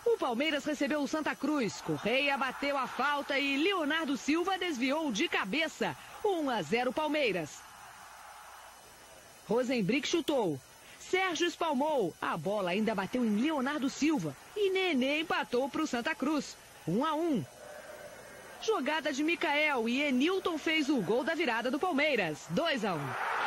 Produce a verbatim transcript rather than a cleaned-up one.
O Palmeiras recebeu o Santa Cruz. Correia bateu a falta e Leonardo Silva desviou de cabeça. um a zero Palmeiras. Rosenbrick chutou. Sérgio espalmou. A bola ainda bateu em Leonardo Silva. E Nenê empatou para o Santa Cruz. um a um. Jogada de Micael e Enilton fez o gol da virada do Palmeiras. dois a um.